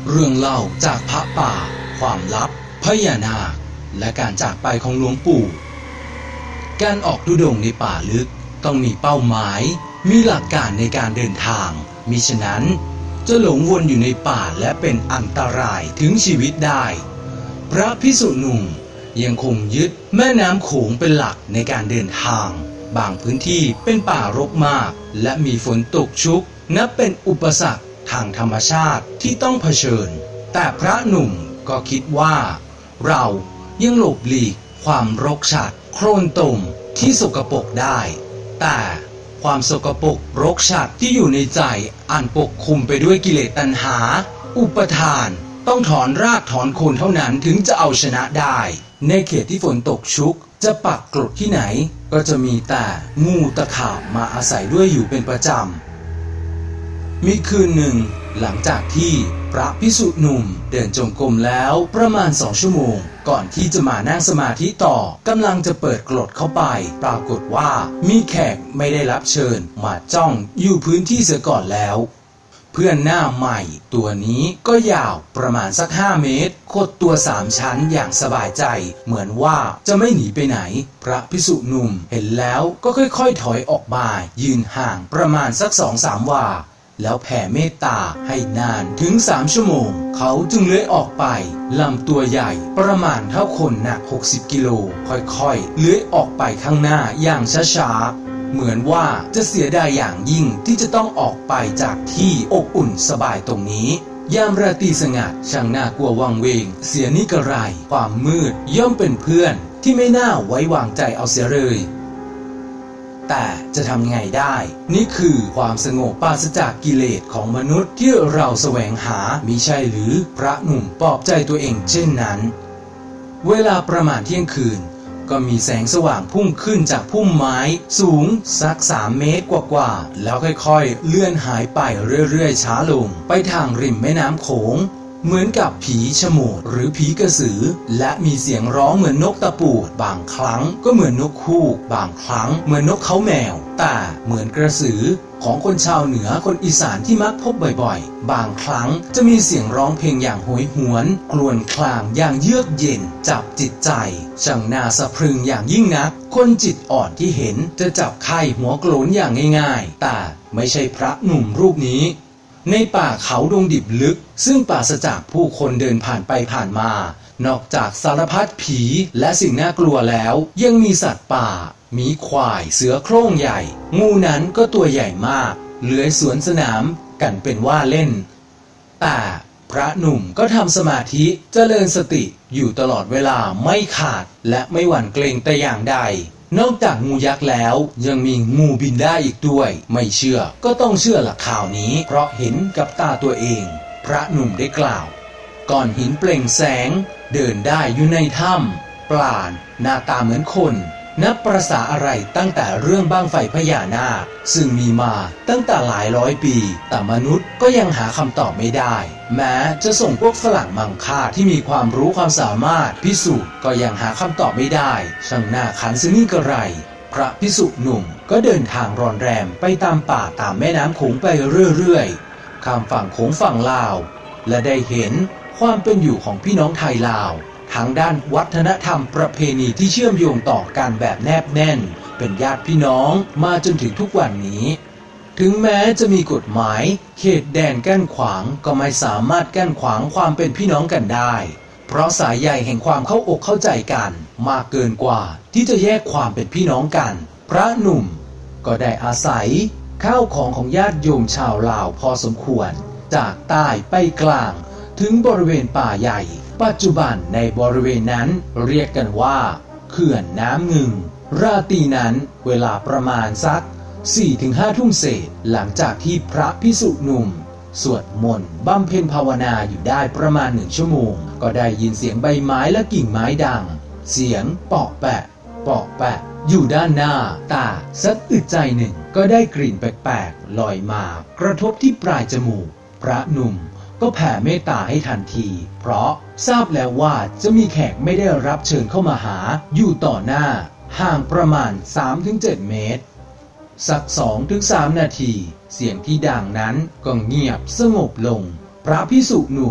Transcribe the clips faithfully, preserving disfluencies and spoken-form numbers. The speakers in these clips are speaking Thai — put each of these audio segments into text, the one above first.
เรื่องเล่าจากพระป่าความลับพญานาคและการจากไปของหลวงปู่การออกธุดงค์ในป่าลึกต้องมีเป้าหมายมีหลักการในการเดินทางมิฉะนั้นจะหลงวนอยู่ในป่าและเป็นอันตรายถึงชีวิตได้พระภิกษุหนุ่มยังคงยึดแม่น้ำโขงเป็นหลักในการเดินทางบางพื้นที่เป็นป่ารกมากและมีฝนตกชุกนับเป็นอุปสรรคทางธรรมชาติที่ต้องเผชิญแต่พระหนุ่มก็คิดว่าเรายังหลบหลีกความรกชัดโคลนตมที่สกปรกได้แต่ความสกปรกรกชัดที่อยู่ในใจอันปกคลุมไปด้วยกิเลสตัณหาอุปทานต้องถอนรากถอนโคนเท่านั้นถึงจะเอาชนะได้ในเขตที่ฝนตกชุกจะปักกรดที่ไหนก็จะมีแต่งูตะขาบมาอาศัยด้วยอยู่เป็นประจำมีคืนหนึ่งหลังจากที่พระภิกษุหนุ่มเดินจงกรมแล้วประมาณสองชั่วโมงก่อนที่จะมานั่งสมาธิต่อกำลังจะเปิดกรดเข้าไปปรากฏว่ามีแขกไม่ได้รับเชิญมาจ้องอยู่พื้นที่เสียก่อนแล้วเพื่อนหน้าใหม่ตัวนี้ก็ยาวประมาณสักห้าเมตรขดตัวสามชั้นอย่างสบายใจเหมือนว่าจะไม่หนีไปไหนพระภิกษุหนุ่มเห็นแล้วก็ค่อยๆถอยออกมายืนห่างประมาณสักสองสามวาแล้วแผ่เมตตาให้นานถึงสามชั่วโมงเขาจึงเลื้อยออกไปลำตัวใหญ่ประมาณเท่าคนหนักหกสิบกิโลค่อยๆเลื้อยออกไปข้างหน้าอย่างช้าๆเหมือนว่าจะเสียดายอย่างยิ่งที่จะต้องออกไปจากที่อบอุ่นสบายตรงนี้ยามราตรีสงัดช่างน่ากลัววังเวงเสียนิกระไรความมืดย่อมเป็นเพื่อนที่ไม่น่าไว้วางใจเอาเสียเลยแต่จะทำไงได้นี่คือความสงบปราศจากกิเลสของมนุษย์ที่เราแสวงหามิใช่หรือพระหนุ่มปลอบใจตัวเองเช่นนั้นเวลาประมาณเที่ยงคืนก็มีแสงสว่างพุ่งขึ้นจากพุ่มไม้สูงสักสามเมตรกว่าๆแล้วค่อยๆเลื่อนหายไปเรื่อยๆช้าลงไปทางริมแม่น้ำโขงเหมือนกับผีฉโมดหรือผีกระสือและมีเสียงร้องเหมือนนกตะปูดบางครั้งก็เหมือนนกฮูกบางครั้งเหมือนนกเขาแมวแต่เหมือนกระสือของคนชาวเหนือคนอีสานที่มักพบบ่อยๆบางครั้งจะมีเสียงร้องเพลงอย่างโหยหวนครวญครางอย่างเยือกเย็นจับจิตใจช่างน่าสะพรึงอย่างยิ่งนักคนจิตอ่อนที่เห็นจะจับไข้หัวโกรนอย่างง่ายๆแต่ไม่ใช่พระหนุ่มรูปนี้ในป่าเขาดงดิบลึกซึ่งปราศจากผู้คนเดินผ่านไปผ่านมานอกจากสารพัดผีและสิ่งน่ากลัวแล้วยังมีสัตว์ป่ามีควายเสือโคร่งใหญ่งูนั้นก็ตัวใหญ่มากเลื้อยสวนสนามกันเป็นว่าเล่นแต่พระหนุ่มก็ทำสมาธิเจริญสติอยู่ตลอดเวลาไม่ขาดและไม่หวั่นเกรงแต่อย่างใดนอกจากงูยักษ์แล้วยังมีงูบินได้อีกด้วยไม่เชื่อก็ต้องเชื่อหลักข่าวนี้เพราะเห็นกับตาตัวเองพระหนุ่มได้กล่าวก้อนหินเปล่งแสงเดินได้อยู่ในถ้ำปราณหน้าตาเหมือนคนนับประสาอะไรตั้งแต่เรื่องบั้งไฟพญานาคซึ่งมีมาตั้งแต่หลายร้อยปีแต่มนุษย์ก็ยังหาคำตอบไม่ได้แม้จะส่งพวกฝรั่งมังค่าที่มีความรู้ความสามารถพิสูจน์ก็ยังหาคำตอบไม่ได้ช่างน่าขันสินี่กระไรพระภิกษุหนุ่มก็เดินทางรอนแรมไปตามป่าตามแม่น้ำโขงไปเรื่อยๆข้ามฝั่งโขงฝั่งลาวและได้เห็นความเป็นอยู่ของพี่น้องไทยลาวทางด้านวัฒนธรรมประเพณีที่เชื่อมโยงต่อกันแบบแนบแน่นเป็นญาติพี่น้องมาจนถึงทุกวันนี้ถึงแม้จะมีกฎหมายเขตแดนกั้นขวางก็ไม่สามารถกั้นขวางความเป็นพี่น้องกันได้เพราะสายใยแห่งความเข้าอกเข้าใจกันมากเกินกว่าที่จะแยกความเป็นพี่น้องกันพระหนุ่มก็ได้อาศัยข้าวของของญาติโยมชาวลาวพอสมควรจากใต้ไปกลางถึงบริเวณป่าใหญ่ปัจจุบันในบริเวณนั้นเรียกกันว่าเขื่อนน้ำงึงราตรีนั้นเวลาประมาณสัก สี่ถึงห้า ทุ่มเศษหลังจากที่พระภิกษุหนุ่มสวดมนต์บำเพ็ญภาวนาอยู่ได้ประมาณหนึ่งชั่วโมงก็ได้ยินเสียงใบไม้และกิ่งไม้ดังเสียงเปาะแปะเปาะแปะอยู่ด้านหน้าตาสักอึดใจหนึ่งก็ได้กลิ่นแปลกๆลอยมากระทบที่ปลายจมูกพระหนุ่มก็แผ่เมตตาให้ทันทีเพราะทราบแล้วว่าจะมีแขกไม่ได้รับเชิญเข้ามาหาอยู่ต่อหน้าห่างประมาณ สามถึงเจ็ด เมตรสัก สองถึงสาม นาทีเสียงที่ดังนั้นก็เงียบสงบลงพระภิกษุหนุ่ม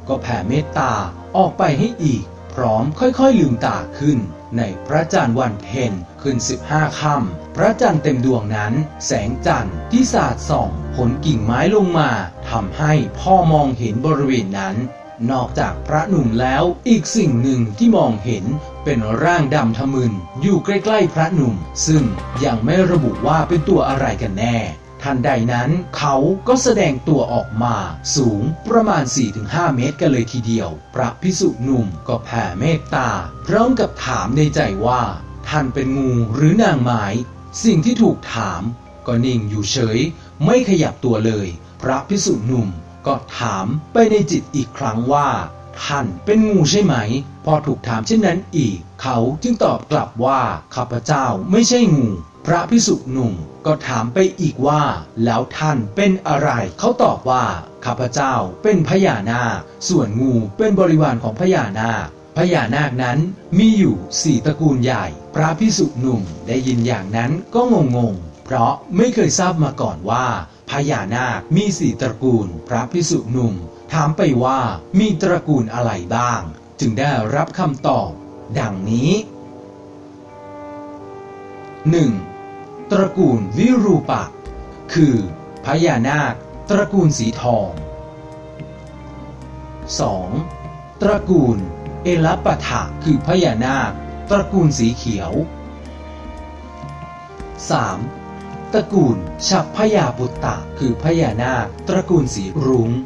ก็แผ่เมตตาออกไปให้อีกพร้อมค่อยๆลืมตาขึ้นในพระจันทร์วันเพ็ญขึ้นสิบห้าค่ำพระจันทร์เต็มดวงนั้นแสงจันทร์ที่สาดส่องผลกิ่งไม้ลงมาทำให้พ่อมองเห็นบริเวณนั้นนอกจากพระหนุ่มแล้วอีกสิ่งหนึ่งที่มองเห็นเป็นร่างดำทะมึนอยู่ใกล้ๆพระหนุ่มซึ่งยังไม่ระบุว่าเป็นตัวอะไรกันแน่ทันใดนั้นเขาก็แสดงตัวออกมาสูงประมาณ สี่ถึงห้า เมตรกันเลยทีเดียวพระภิกษุหนุ่มก็แผ่เมตตาพร้อมกับถามในใจว่าท่านเป็นงูหรือนางไม้สิ่งที่ถูกถามก็นิ่งอยู่เฉยไม่ขยับตัวเลยพระภิกษุหนุ่มก็ถามไปในจิตอีกครั้งว่าท่านเป็นงูใช่ไหมพอถูกถามเช่นนั้นอีกเขาจึงตอบกลับว่าข้าพเจ้าไม่ใช่งูพระภิกษุหนุ่มก็ถามไปอีกว่าแล้วท่านเป็นอะไรเขาตอบว่าข้าพเจ้าเป็นพญานาคส่วนงูเป็นบริวารของพญานาคพญานาคนั้นมีอยู่สี่ตระกูลใหญ่พระภิกษุหนุ่มได้ยินอย่างนั้นก็งงๆเพราะไม่เคยทราบมาก่อนว่าพญานาคมีสี่ตระกูลพระภิกษุหนุ่มถามไปว่ามีตระกูลอะไรบ้างจึงได้รับคำตอบดังนี้ หนึ่ง. ตระกูลวิรูปักษ์คือพญานาคตระกูลสีทอง สอง. ตระกูลเอลปะทะคือพญานาคตระกูลสีเขียว สาม. ตระกูลฉัพพยาปุตตะคือพญานาคตระกูลสีรุ้ง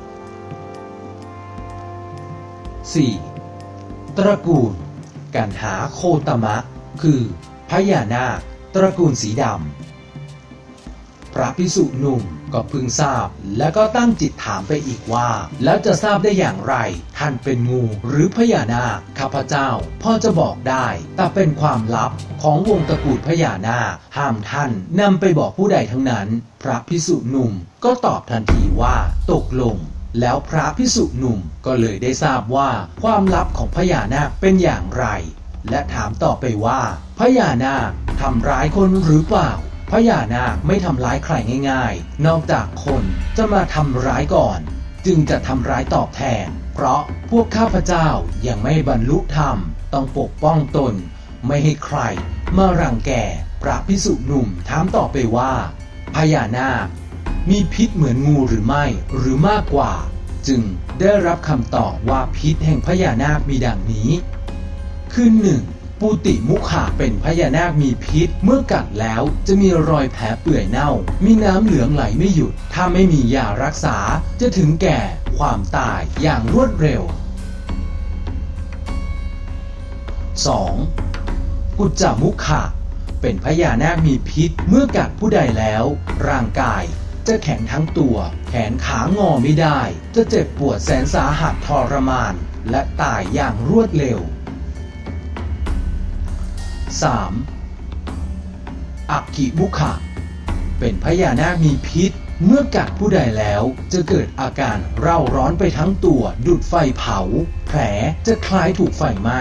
สี่. ตระกูลกันหาโคตมะคือพญานาคตระกูลสีดำพระภิกษุหนุ่มก็พึงทราบแล้วก็ตั้งจิตถามไปอีกว่าแล้วจะทราบได้อย่างไรท่านเป็นงูหรือพญานาคข้าพเจ้าพอจะบอกได้แต่เป็นความลับของวงตระกูลพญานาคห้ามท่านนำไปบอกผู้ใดทั้งนั้นพระภิกษุหนุ่มก็ตอบทันทีว่าตกลงแล้วพระภิกษุหนุ่มก็เลยได้ทราบว่าความลับของพญานาคเป็นอย่างไรและถามต่อไปว่าพญานาคทำร้ายคนหรือเปล่าพญานาคไม่ทำร้ายใครง่ายๆนอกจากคนจะมาทำร้ายก่อนจึงจะทำร้ายตอบแทนเพราะพวกข้าพเจ้ายังไม่บรรลุธรรมต้องปกป้องตนไม่ให้ใครมารังแกพระภิกษุหนุ่มถามต่อไปว่าพญานาคมีพิษเหมือนงูหรือไม่หรือมากกว่าจึงได้รับคำตอบว่าพิษแห่งพญานาคมีดังนี้คือหนึ่งปูติมุขะเป็นพญานาคมีพิษเมื่อกัดแล้วจะมีรอยแผลเปื่อยเน่ามีน้ำเหลืองไหลไม่หยุดถ้าไม่มียารักษาจะถึงแก่ความตายอย่างรวดเร็ว สอง. กุจจมุขะเป็นพญานาคมีพิษเมื่อกัดผู้ใดแล้วร่างกายจะแข็งทั้งตัวแขนขางอไม่ได้จะเจ็บปวดแสนสาหัสทรมานและตายอย่างรวดเร็ว สาม. อักขิมุขะเป็นพญานาคมีพิษเมื่อกัดผู้ใดแล้วจะเกิดอาการเร่าร้อนไปทั้งตัวดุจไฟเผาแผลจะคล้ายถูกไฟไหม้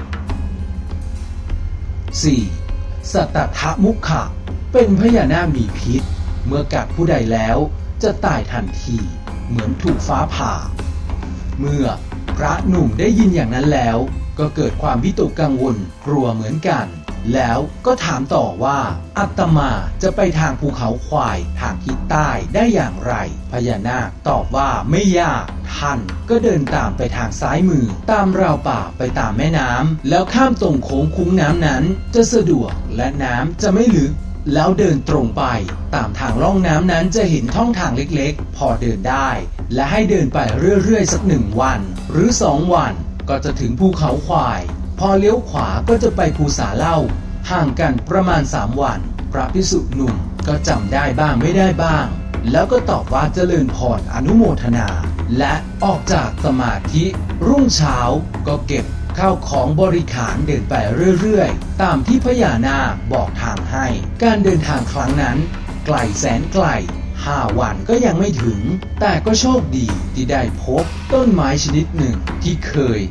สี่. สัตตถมุขะเป็นพญานาคมีพิษเมื่อกัดผู้ใดแล้วจะตายทันทีเหมือนถูกฟ้าผ่าเมื่อพระหนุ่มได้ยินอย่างนั้นแล้วก็เกิดความวิตกกังวลกลัวเหมือนกันแล้วก็ถามต่อว่าอาตมาจะไปทางภูเขาควายทางทิศใต้ได้อย่างไรพญานาคตอบว่าไม่ยากท่านก็เดินตามไปทางซ้ายมือตามราวป่าไปตามแม่น้ำแล้วข้ามตรงโค้งคุ้งน้ำนั้นจะสะดวกและน้ำจะไม่ลึกแล้วเดินตรงไปตามทางล่องน้ำนั้นจะเห็นช่องทางเล็กๆพอเดินได้และให้เดินไปเรื่อยๆสักหนึ่งวันหรือสองวันก็จะถึงภูเขาควายพอเลี้ยวขวาก็จะไปภูสาเหล้าห่างกันประมาณสามวันพระภิกษุหนุ่มก็จำได้บ้างไม่ได้บ้างแล้วก็ตอบว่าเจริญพรอนุโมทนาและออกจากสมาธิรุ่งเช้าก็เก็บข้าวของบริขารเดินไปเรื่อยๆตามที่พญานาคบอกทางให้การเดินทางครั้งนั้นไกลแสนไกลห้าวันก็ยังไม่ถึงแต่ก็โชคดีที่ได้พบต้นไม้ชนิดหนึ่งที่เคย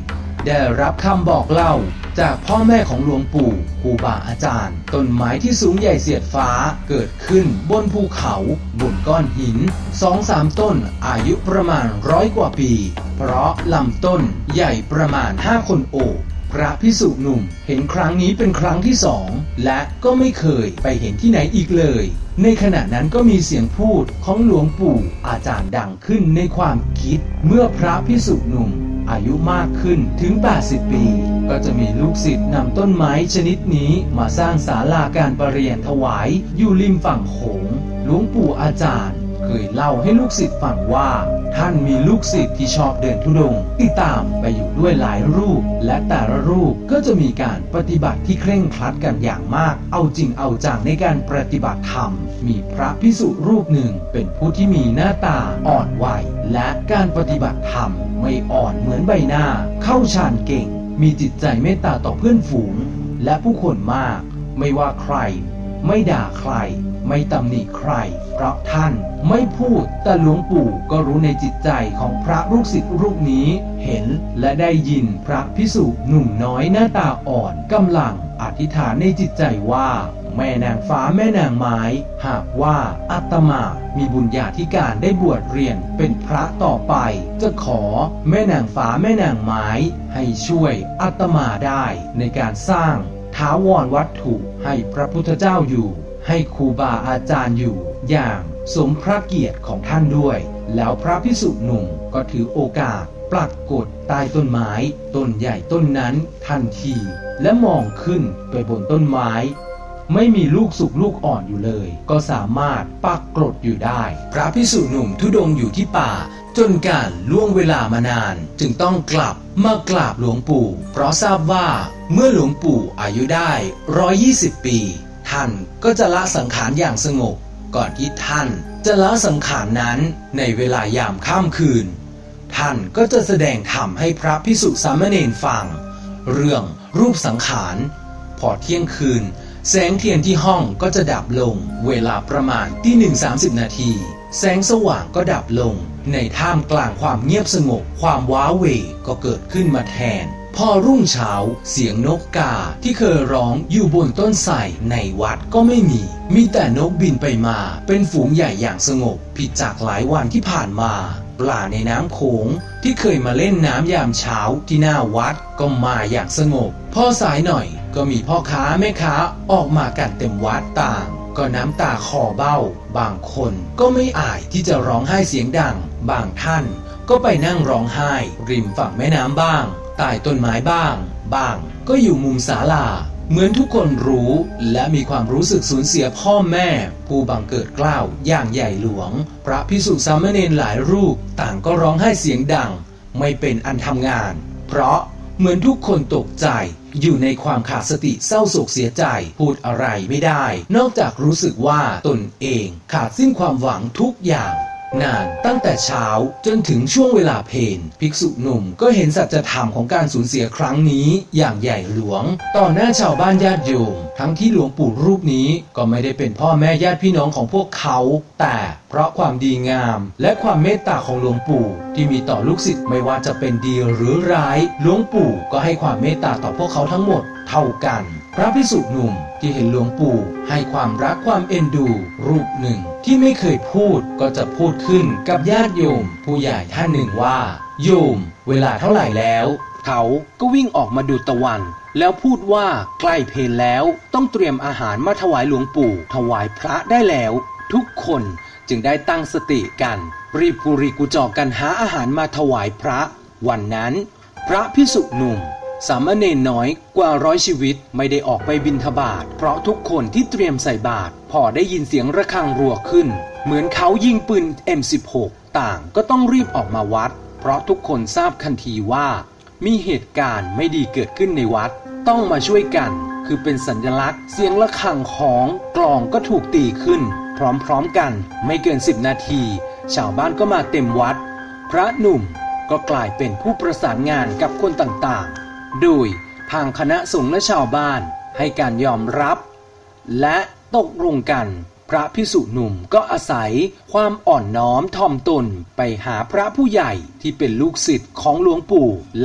ได้รับคำบอกเล่าจากพ่อแม่ของหลวงปู่ครูบาอาจารย์ต้นไม้ที่สูงใหญ่เสียดฟ้าเกิดขึ้นบนภูเขาบนก้อนหิน สองสาม ต้นอายุประมาณร้อยกว่าปีเพราะลำต้นใหญ่ประมาณห้าคนโอบพระภิกษุหนุ่มเห็นครั้งนี้เป็นครั้งที่สองและก็ไม่เคยไปเห็นที่ไหนอีกเลยในขณะนั้นก็มีเสียงพูดของหลวงปู่อาจารย์ดังขึ้นในความคิดเมื่อพระภิกษุหนุ่มอายุมากขึ้นถึงแปดสิบปีก็จะมีลูกศิษย์นำต้นไม้ชนิดนี้มาสร้างศาลาการประเรียนถวายอยู่ริมฝั่งโขงหลวงปู่อาจารย์เคยเล่าให้ลูกศิษย์ฟังว่าท่านมีลูกศิษย์ที่ชอบเดินธุดงค์ติดตามไปอยู่ด้วยหลายรูปและแต่ละรูปก็จะมีการปฏิบัติที่เคร่งครัดกันอย่างมากเอาจริงเอาจังในการปฏิบัติธรรมมีพระภิกษุรูปหนึ่งเป็นผู้ที่มีหน้าตาอ่อนวัยและการปฏิบัติธรรมไม่อ่อนเหมือนใบหน้าเข้าฌานเก่งมีจิตใจเมตตาต่อเพื่อนฝูงและผู้คนมากไม่ว่าใครไม่ด่าใครไม่ตำหนิใครเพราะท่านไม่พูดแต่หลวงปู่ก็รู้ในจิตใจของพระลูกศิษย์รูปนี้เห็นและได้ยินพระภิกษุหนุ่มน้อยหน้าตาอ่อนกำลังอธิษฐานในจิตใจว่าแม่นางฟ้าแม่นางไม้หากว่าอาตมามีบุญญาธิการได้บวชเรียนเป็นพระต่อไปจะขอแม่นางฟ้าแม่นางไม้ให้ช่วยอาตมาได้ในการสร้างถาวรวัตถุให้พระพุทธเจ้าอยู่ให้ครูบาอาจารย์อยู่อย่างสมพระเกียรติของท่านด้วยแล้วพระภิกษุหนุ่มก็ถือโอกาสปรากฏใต้ต้นไม้ต้นใหญ่ต้นนั้นทันทีและมองขึ้นไปบนต้นไม้ไม่มีลูกสุกลูกอ่อนอยู่เลยก็สามารถปรากฏอยู่ได้พระภิกษุหนุ่มธุดงค์อยู่ที่ป่าจนการล่วงเวลามานานจึงต้องกลับมากราบหลวงปู่เพราะทราบว่าเมื่อหลวงปู่อายุได้หนึ่งร้อยยี่สิบปีท่านก็จะละสังขารอย่างสงบก่อนที่ท่านจะละสังขารนั้นในเวลายามค่ำคืนท่านก็จะแสดงธรรมให้พระภิกษุสามเณรฟังเรื่องรูปสังขารพอเที่ยงคืนแสงเทียนที่ห้องก็จะดับลงเวลาประมาณตีหนึ่งสามสิบนาทีแสงสว่างก็ดับลงในท่ามกลางความเงียบสงบความว้าเหวก็เกิดขึ้นมาแทนพอรุ่งเช้าเสียงนกกาที่เคยร้องอยู่บนต้นไทรในวัดก็ไม่มีมีแต่นกบินไปมาเป็นฝูงใหญ่อย่างสงบผิดจากหลายวันที่ผ่านมาปลาในน้ำโขงที่เคยมาเล่นน้ำยามเช้าที่หน้าวัดก็มาอย่างสงบพอสายหน่อยก็มีพ่อค้าแม่ค้าออกมากันเต็มวัดต่างก็น้ำตาคลอเบ้าบางคนก็ไม่อายที่จะร้องไห้เสียงดังบางท่านก็ไปนั่งร้องไห้ริมฝั่งแม่น้ำบ้างใต้ต้นไม้บ้างบ้างก็อยู่มุมศาลาเหมือนทุกคนรู้และมีความรู้สึกสูญเสียพ่อแม่ผู้บังเกิดเกล้าอย่างใหญ่หลวงพระภิกษุสามเณรหลายรูปต่างก็ร้องไห้เสียงดังไม่เป็นอันทำงานเพราะเหมือนทุกคนตกใจอยู่ในความขาดสติเศร้าโศกเสียใจพูดอะไรไม่ได้นอกจากรู้สึกว่าตนเองขาดสิ้นความหวังทุกอย่างนานตั้งแต่เช้าจนถึงช่วงเวลาเพลภิกษุหนุ่มก็เห็นสัจธรรมของการสูญเสียครั้งนี้อย่างใหญ่หลวงต่อหน้าชาวบ้านญาติโยมทั้งที่หลวงปู่รูปนี้ก็ไม่ได้เป็นพ่อแม่ญาติพี่น้องของพวกเขาแต่เพราะความดีงามและความเมตตาของหลวงปู่ที่มีต่อลูกศิษย์ไม่ว่าจะเป็นดีหรือร้ายหลวงปู่ก็ให้ความเมตตาต่อพวกเขาทั้งหมดเท่ากันพระภิกษุหนุ่มที่เห็นหลวงปู่ให้ความรักความเอ็นดูรูปหนึ่งที่ไม่เคยพูดก็จะพูดขึ้นกับญาติโยมผู้ใหญ่ท่านหนึ่งว่าโยมเวลาเท่าไหร่แล้วเขาก็วิ่งออกมาดูตะวันแล้วพูดว่าใกล้เพลแล้วต้องเตรียมอาหารมาถวายหลวงปู่ถวายพระได้แล้วทุกคนจึงได้ตั้งสติกันรีบกุรีกุจอกันหาอาหารมาถวายพระวันนั้นพระภิกษุหนุ่มสามเณรน้อยกว่าร้อยชีวิตไม่ได้ออกไปบิณฑบาตเพราะทุกคนที่เตรียมใส่บาตรพอได้ยินเสียงระฆังรัวขึ้นเหมือนเขายิงปืน เอ็ม สิบหก ต่างก็ต้องรีบออกมาวัดเพราะทุกคนทราบทันทีว่ามีเหตุการณ์ไม่ดีเกิดขึ้นในวัดต้องมาช่วยกันคือเป็นสัญลักษณ์เสียงระฆังของกลองก็ถูกตีขึ้นพร้อมๆกันไม่เกินสิบนาทีชาวบ้านก็มาเต็มวัดพระหนุ่มก็กลายเป็นผู้ประสานงานกับคนต่างๆโดยทางคณะสงฆ์และชาวบ้านให้การยอมรับและตกลงกันพระภิกษุหนุ่มก็อาศัยความอ่อนน้อมถ่อมตนไปหาพระผู้ใหญ่ที่เป็นลูกศิษย์ของหลวงปู่และ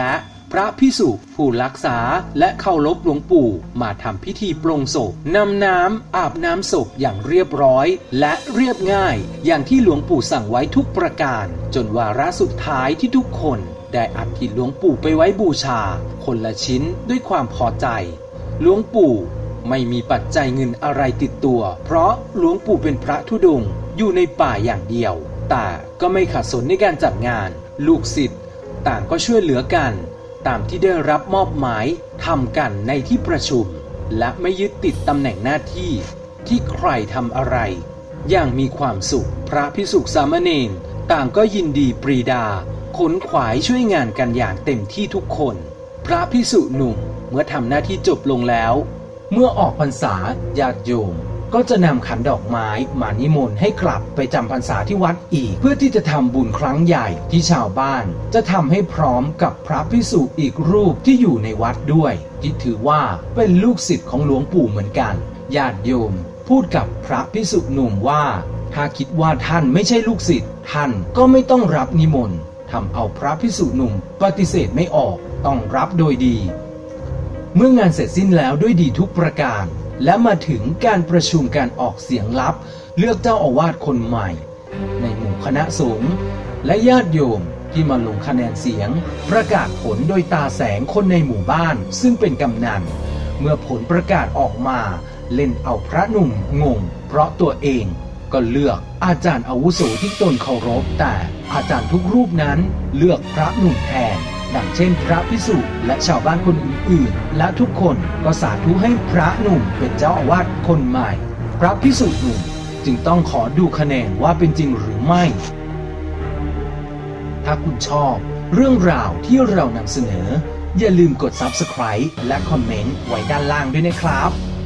พระภิกษุผู้รักษาและเคารพหลวงปู่มาทำพิธีปลงศพนำน้ำอาบน้ำศพอย่างเรียบร้อยและเรียบง่ายอย่างที่หลวงปู่สั่งไว้ทุกประการจนวาระสุดท้ายที่ทุกคนได้อัฐิหลวงปู่ไปไว้บูชาคนละชิ้นด้วยความพอใจหลวงปู่ไม่มีปัจจัยเงินอะไรติดตัวเพราะหลวงปู่เป็นพระธุดงค์อยู่ในป่าอย่างเดียวแต่ก็ไม่ขัดสนในการจัดงานลูกศิษย์ต่างก็ช่วยเหลือกันตามที่ได้รับมอบหมายทำกันในที่ประชุมและไม่ยึดติดตำแหน่งหน้าที่ที่ใครทำอะไรอย่างมีความสุขพระภิกษุสามเณรต่างก็ยินดีปรีดาขนขวายช่วยงานกันอย่างเต็มที่ทุกคนพระภิกษุหนุ่มเมื่อทำหน้าที่จบลงแล้วเมื่อออกพรรษาญาติโยมก็จะนำขันดอกไม้มานิมนต์ให้กลับไปจำพรรษาที่วัดอีกเพื่อที่จะทำบุญครั้งใหญ่ที่ชาวบ้านจะทำให้พร้อมกับพระภิกษุอีกรูปที่อยู่ในวัดด้วยที่ถือว่าเป็นลูกศิษย์ของหลวงปู่เหมือนกันญาติโยมพูดกับพระภิกษุหนุ่มว่าถ้าคิดว่าท่านไม่ใช่ลูกศิษย์ท่านก็ไม่ต้องรับนิมนต์ทำเอาพระภิกษุหนุ่มปฏิเสธไม่ออกต้องรับโดยดีเมื่องานเสร็จสิ้นแล้วด้วยดีทุกประการและมาถึงการประชุมการออกเสียงลับเลือกเจ้าอาวาสคนใหม่ในหมู่คณะสงฆ์และญาติโยมที่มาลงคะแนนเสียงประกาศผลโดยตาแสงคนในหมู่บ้านซึ่งเป็นกำนันเมื่อผลประกาศออกมาเล่นเอาพระหนุ่มงงเพราะตัวเองก็เลือกอาจารย์อาวุโสที่ตนเคารพแต่อาจารย์ทุกรูปนั้นเลือกพระหนุ่มแทนดังเช่นพระภิกษุและชาวบ้านคนอื่นๆและทุกคนก็สาธุให้พระหนุ่มเป็นเจ้าอาวาสคนใหม่พระภิกษุหนุ่มจึงต้องขอดูคะแนนว่าเป็นจริงหรือไม่ถ้าคุณชอบเรื่องราวที่เรานำเสนออย่าลืมกด ซับสไครบ์ และคอมเมนต์ไว้ด้านล่างด้วยนะครับ